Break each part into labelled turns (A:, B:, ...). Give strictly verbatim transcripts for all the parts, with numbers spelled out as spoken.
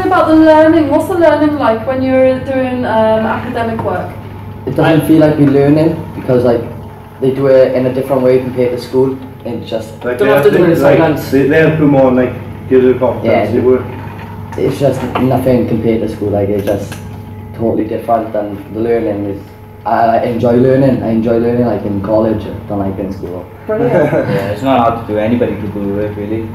A: about the learning. What's the learning like when you're doing um, academic work?
B: It doesn't feel like we're learning because like they do it in a different way compared to school. It's just
C: like don't have to do it in silence. They, they help you more and like give you the confidence.
B: Yeah,
C: you work.
B: It's just nothing compared to school. Like it's just totally different, and the learning is. I enjoy learning. I enjoy learning like in college than like in school.
A: Brilliant.
D: Yeah, it's not hard to do. Anybody can do it really.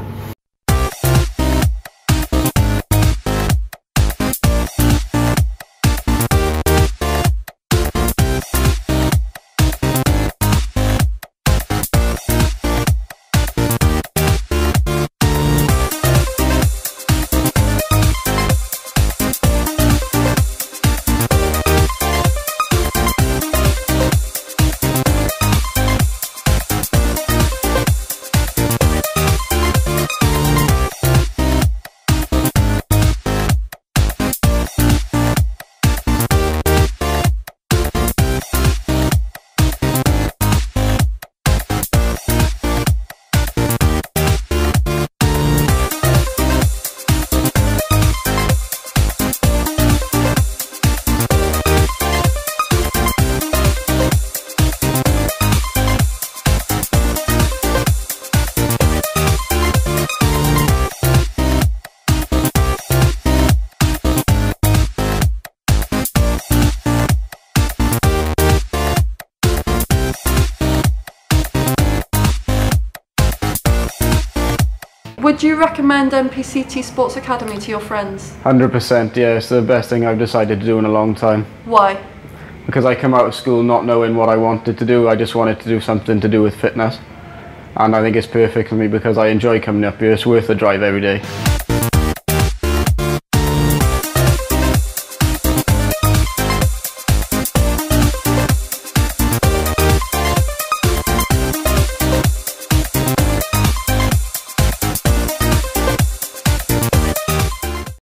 A: Would you recommend M P C T Sports Academy to your friends?
E: one hundred percent, yeah, it's the best thing I've decided to do in a long time.
A: Why?
E: Because I come out of school not knowing what I wanted to do. I just wanted to do something to do with fitness. And I think it's perfect for me because I enjoy coming up here. It's worth the drive every day.